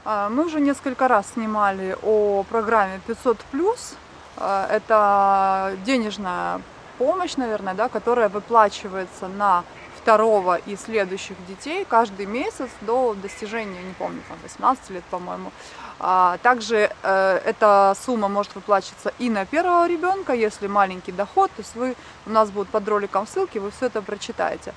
Мы уже несколько раз снимали о программе 500+. Это денежная помощь, наверное, да, которая выплачивается на второго и следующих детей каждый месяц до достижения, не помню, там 18 лет, по-моему. Также эта сумма может выплачиваться и на первого ребенка, если маленький доход. То есть у нас будет под роликом ссылки, вы все это прочитаете.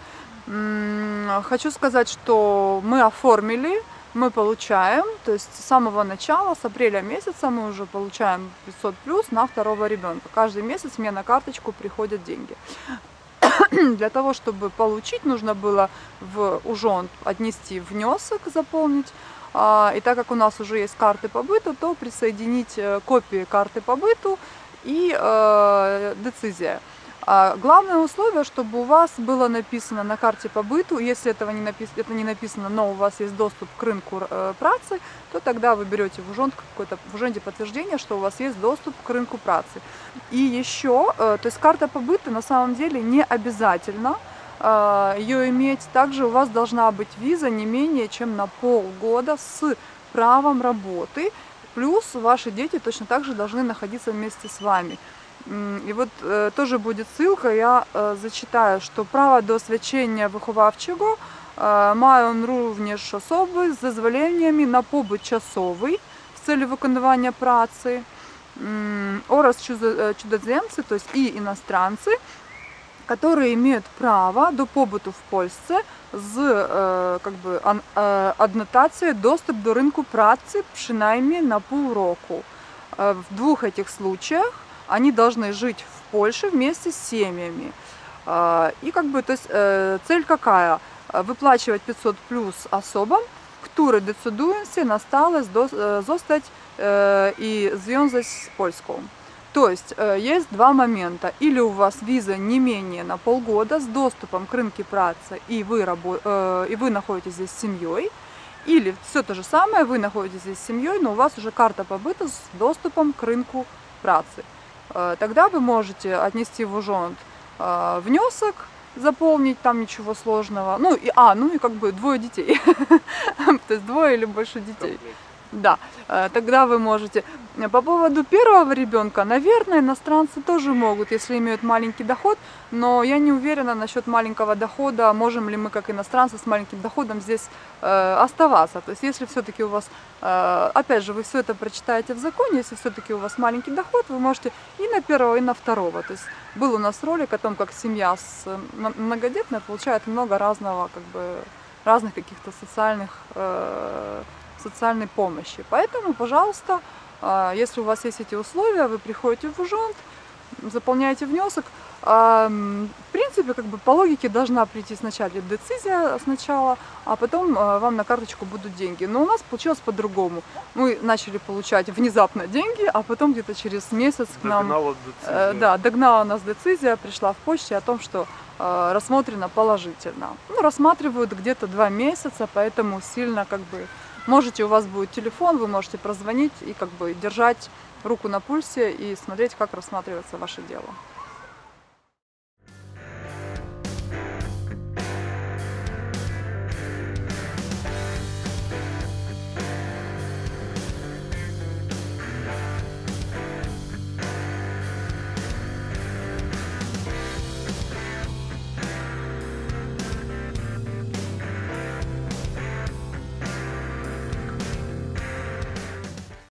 Хочу сказать, что мы оформили, мы получаем, то есть с самого начала, с апреля месяца мы уже получаем 500+ на второго ребенка. Каждый месяц мне на карточку приходят деньги. Для того, чтобы получить, нужно было в УЖОН отнести внесок, заполнить. И так как у нас уже есть карты по быту, то присоединить копии карты по быту и децизия. Главное условие, чтобы у вас было написано на карте по быту, если это не написано, но у вас есть доступ к рынку працы, то тогда вы берете в ужонде подтверждение, что у вас есть доступ к рынку працы. И еще, то есть карта по быту на самом деле не обязательно ее иметь. Также у вас должна быть виза не менее чем на полгода с правом работы, плюс ваши дети точно так же должны находиться вместе с вами. І от теж буде ссылка, я зачитаю, що право до свідчення виховавчого мають również особи з дозволеннями на побут часовий в цілі виконування праці, oraz чужеземці, то есть и иностранцы, которые имеют право до побуту в Польsce з аднотацією доступ до ринку праці принаймні на полроку. В двух этих случаях они должны жить в Польше вместе с семьями. И то есть цель какая? Выплачивать 500+ особам, которые decydуються на стале zostać и зwiązać с Польską. То есть есть два момента. Или у вас виза не менее на полгода с доступом к рынку працы, и вы находитесь здесь с семьей. Или все то же самое, вы находитесь здесь с семьей, но у вас уже карта по быту с доступом к рынку працы. Тогда вы можете отнести в ужонт внесок, заполнить, там ничего сложного. Ну и двое детей, то есть двое или больше детей. Да, тогда вы можете. По поводу первого ребенка, наверное, иностранцы тоже могут, если имеют маленький доход, но я не уверена насчет маленького дохода, можем ли мы, как иностранцы с маленьким доходом, здесь оставаться. То есть если все-таки у вас, опять же, вы все это прочитаете в законе, если все-таки у вас маленький доход, вы можете и на первого, и на второго. То есть был у нас ролик о том, как семья многодетная получает много разных каких-то социальной помощи. Поэтому, пожалуйста, если у вас есть эти условия, вы приходите в ужонт, заполняете внесок. В принципе, по логике должна прийти сначала децизия сначала, а потом вам на карточку будут деньги. Но у нас получилось по-другому. Мы начали получать внезапно деньги, а потом где-то через месяц к нам догнала нас децизия, пришла в почте о том, что рассмотрено положительно. Рассматривают где-то 2 месяца, поэтому сильно можете, у вас будет телефон, вы можете прозвонить и держать руку на пульсе и смотреть, как рассматривается ваше дело.